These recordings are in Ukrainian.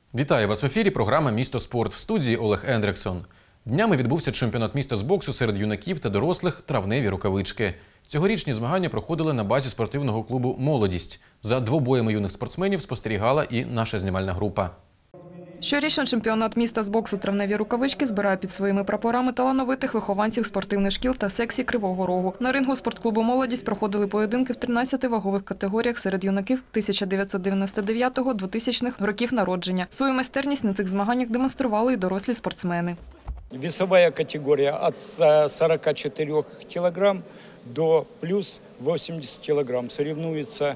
Вітаю вас в ефірі. Програма «Місто спорт». В студії Олег Ендрексон. Днями відбувся чемпіонат міста з боксу серед юнаків та дорослих «Травневі рукавички». Цьогорічні змагання проходили на базі спортивного клубу «Молодість». За двобоями юних спортсменів спостерігала і наша знімальна група. Щорічно чемпіонат міста з боксу «Травневі рукавички» збирає під своїми прапорами талановитих вихованців спортивних шкіл та секцій Кривого Рогу. На рингу спортклубу «Молодість» проходили поєдинки в 13 вагових категоріях серед юнаків 1999-2000 років народження. Свою майстерність на цих змаганнях демонстрували і дорослі спортсмени. Весовая категория от 44 килограмм до плюс 80 килограмм. Соревнуются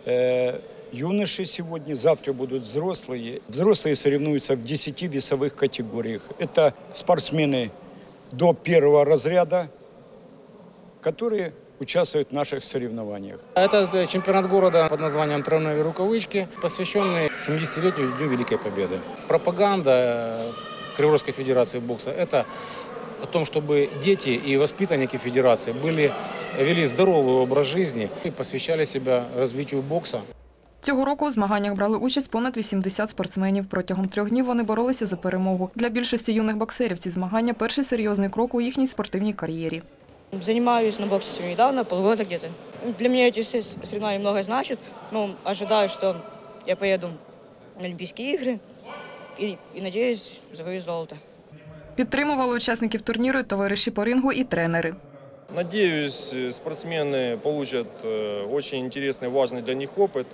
юноши сегодня, завтра будут взрослые. Взрослые соревнуются в 10 весовых категориях. Это спортсмены до первого разряда, которые участвуют в наших соревнованиях. Это чемпионат города под названием «Травневые рукавички», посвященный 70-летию Дню Великой Победы. Пропаганда Криворожской федерации бокса – это о том, чтобы дети и воспитанники федерации вели здоровый образ жизни и посвящали себя развитию бокса. Цього року у змаганнях брали участь понад 80 спортсменів. Протягом 3 днів вони боролися за перемогу. Для більшості юних боксерів ці змагання – перший серйозний крок у їхній спортивній кар'єрі. Занимаюсь на боксе совсем недавно, полгода где-то. Для меня эти соревнования много значат. Ожидаю, что я поеду на Олимпийские игры и надеюсь, завоюю золото. Підтримували учасників турніру і товариші по рингу і тренери. Надеюсь, спортсмены получат очень интересный, важный для них опыт.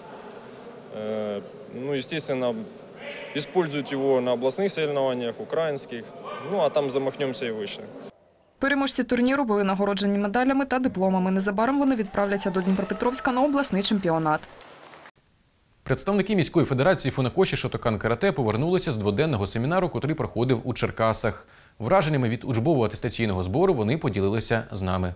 Естественно, используют его на областных соревнованиях, украинских. А там замахнемся и выше. Переможці турніру були нагороджені медалями та дипломами. Незабаром вони відправляться до Дніпропетровська на обласний чемпіонат. Представники міської федерації Фунакоші Шотокан-карате повернулися з дводенного семінару, котрий проходив у Черкасах. Враженнями від учбового атестаційного збору вони поділилися з нами.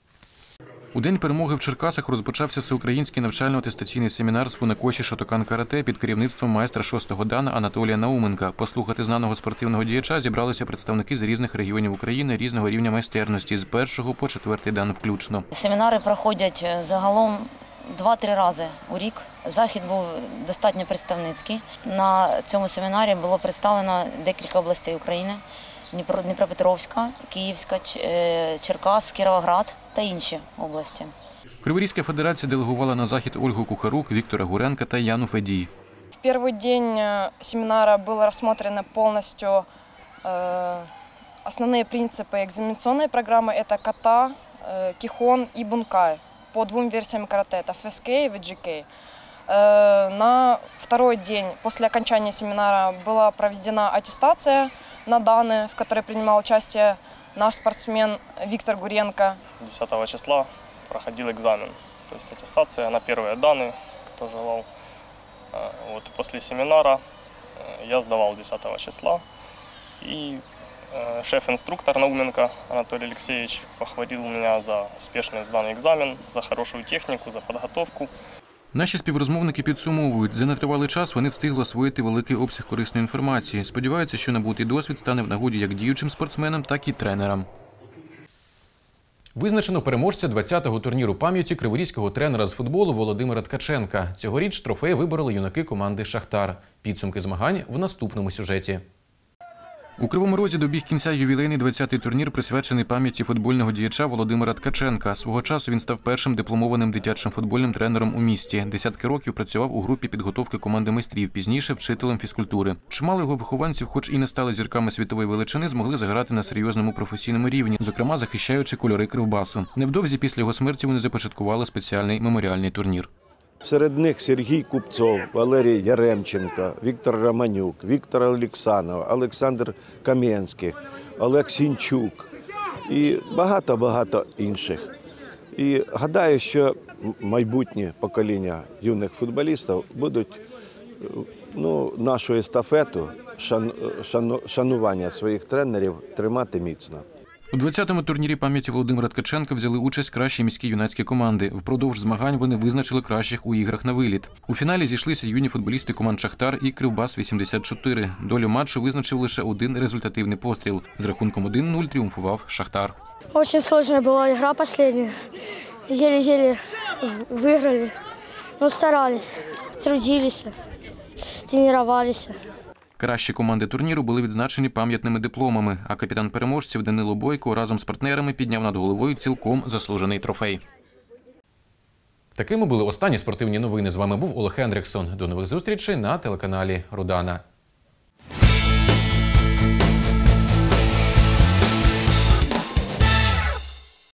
У день перемоги в Черкасах розпочався всеукраїнський навчально-атестаційний семінар з Фунакоші Шотокан-карате під керівництвом майстра 6-го дана Анатолія Науменка. Послухати знаного спортивного діяча зібралися представники з різних регіонів України різного рівня майстерності з 1-го по 4-й дан включно. Семінари проходять загалом 2-3 рази у рік. Захід був достатньо представницький. На цьому семінарі було представлено декілька областей України. Дніпропетровська, Київська, Черкас, Кіровоград та інші області. Криворізька федерація делегувала на захід Ольгу Кухарук, Віктора Гуренка та Яну Федій. В перший день семинара было рассмотрено полностью основные принципы экзаменационной программы. Это ката, кихон и бункай по 2 версиям карате. Это ФСК и ВГК. На второй день после окончания семинара была проведена аттестация на даны, в которой принимал участие наш спортсмен Виктор Гуренко. 10 числа проходил экзамен, то есть аттестация на первые даны, кто желал. После семинара я сдавал 10 числа, и шеф-инструктор Науменко Анатолий Алексеевич похвалил меня за успешный сданный экзамен, за хорошую технику, за подготовку. Наші співрозмовники підсумовують, за нетривалий час вони встигли освоїти великий обсяг корисної інформації. Сподіваються, що набутий досвід стане в нагоді як діючим спортсменам, так і тренерам. Визначено переможця 20-го турніру пам'яті криворізького тренера з футболу Володимира Ткаченка. Цьогоріч трофей вибороли юнаки команди «Шахтар». Підсумки змагань в наступному сюжеті. У Кривому Розі добіг кінця ювілейний 20-й турнір, присвячений пам'яті футбольного діяча Володимира Ткаченка. Свого часу він став першим дипломованим дитячим футбольним тренером у місті. Десятки років працював у групі підготовки команди майстрів, пізніше вчителем фізкультури. Чимало його вихованців, хоч і не стали зірками світової величини, змогли заграти на серйозному професійному рівні, зокрема захищаючи кольори Кривбасу. Невдовзі після його смерті вони започаткували спеціальний меморіальний турнір. Серед них Сергій Купцов, Валерій Яремченко, Віктор Романюк, Віктор Олександров, Олександр Кам'янський, Олег Сінчук і багато-багато інших. І гадаю, що майбутнє покоління юних футболістів будуть нашу естафету, шанування своїх тренерів тримати міцно. У 20-му турнірі пам'яті Володимира Ткаченка взяли участь кращі міські юнацькі команди. Впродовж змагань вони визначили кращих у іграх на виліт. У фіналі зійшлися юні футболісти команд «Шахтар» і «Кривбас-84». Долю матчу визначив лише один результативний постріл. З рахунком 1-0 тріумфував «Шахтар». Дуже складна була гра остання. Єлі-єлі виграли. Старалися, трудилися, тренувалися. Кращі команди турніру були відзначені пам'ятними дипломами, а капітан переможців Данило Бойко разом з партнерами підняв над головою цілком заслужений трофей. Такими були останні спортивні новини. З вами був Олег Хендриксон. До нових зустрічей на телеканалі «Рудана».